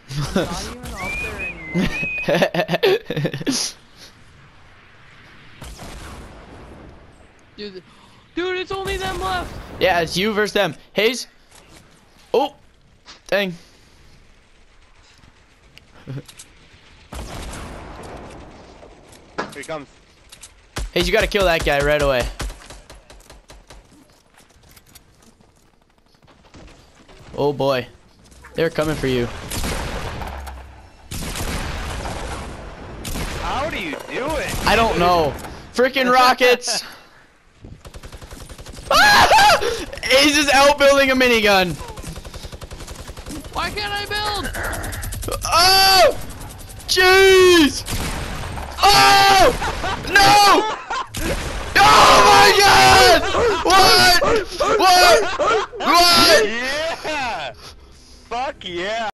Not even up there anymore. Dude, it's only them left. Yeah, it's you versus them. Hayes. Oh, dang. Here he comes. Hayes, you gotta kill that guy right away. Oh boy, they're coming for you. How do you do it? I don't know. Freaking rockets. Hayes is outbuilding a minigun. Why can't I build? Oh! Jeez! Oh! No! Oh my God! What? What? Yeah! Fuck yeah!